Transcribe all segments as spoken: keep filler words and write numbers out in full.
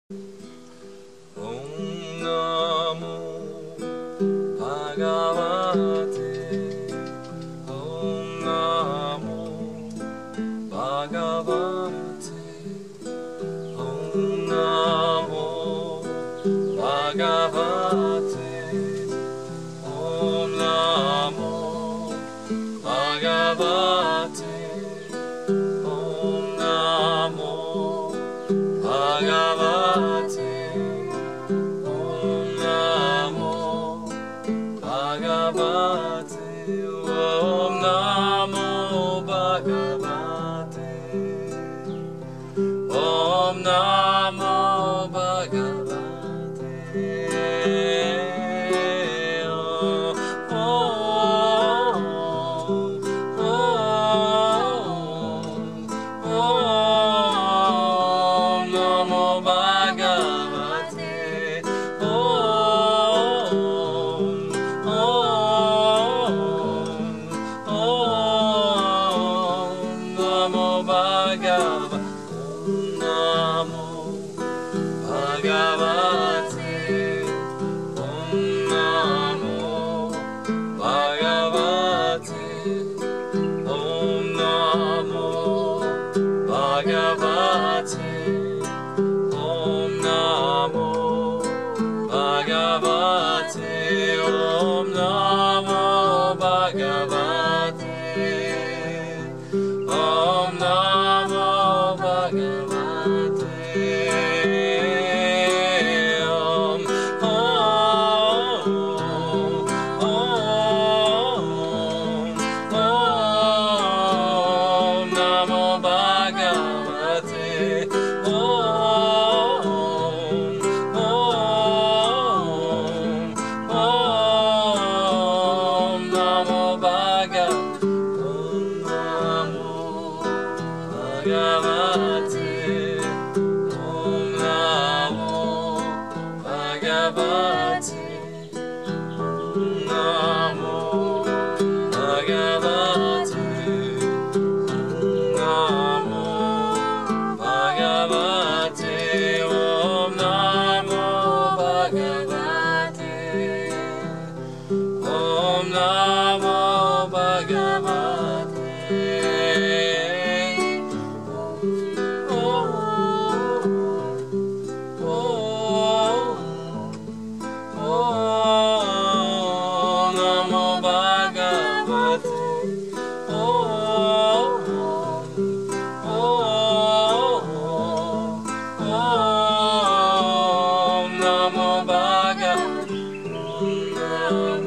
Om Namo Bhagavate. Om Namo Bhagavate. Om Namo Bhagavate. Om Namo Bhagavate. Om Namo Bhagavate. Om Namo Bhagavate. Om Namo Bhagavate. Om Namo Bhagavate. Om, Om, Om Namo Bhagavate. Om, Om, Om Namo Bhagavate. Om Namo Bhagavate. Om Namo Bhagavate. Om Namo Bhagavate. Om Namo Bhagavate. Om Namo Bhagavate. Om, Om, Om, Om Namo Bhagavate. Om, Om, Om Namo Bhagavate. Om Namo Bhagavate. Om Namo Bhagavate. Om Namo Bhagavate. Om Namo Bhagavate. Om Namo Bhagavate. Om Namo Bhagavate. Om, Om Namo Bhagavate. Om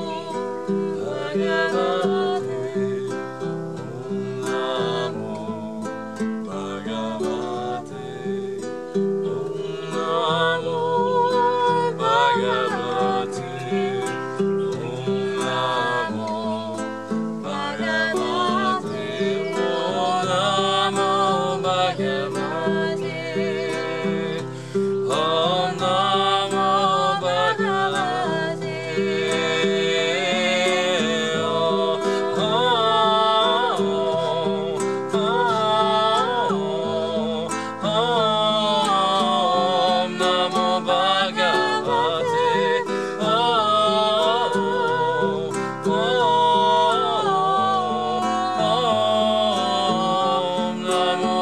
Namo Bhagavate. Om Namo Bhagavate. Om Namo Bhagavate. Om Namo Bhagavate. Om Namo Bhagavate. Om Namo Bhagavate. Om Namo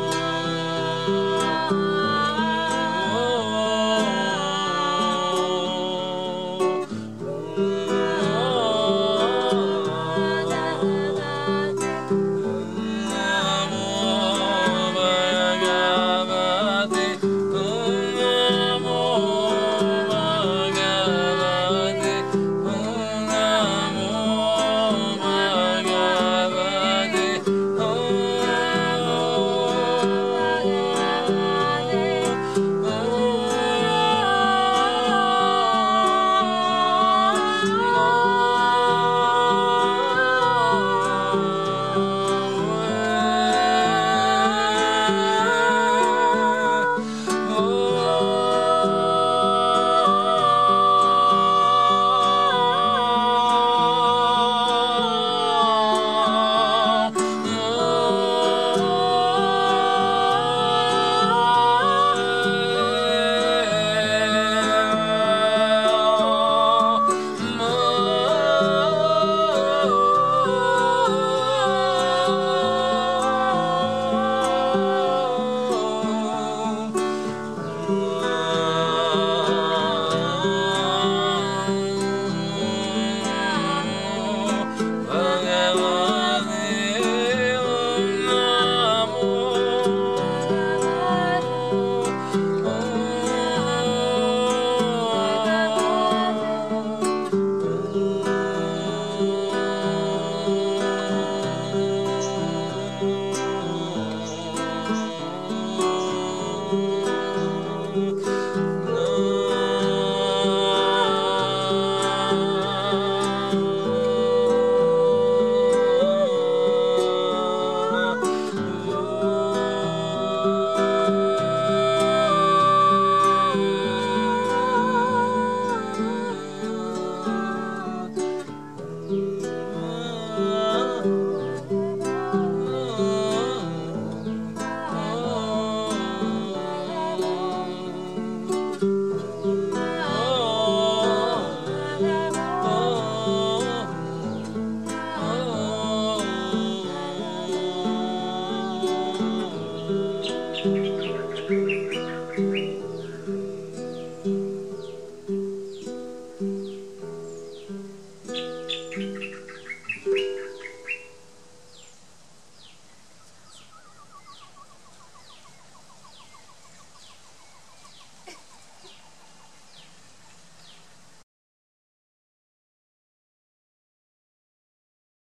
Bhagavate. Bhagavate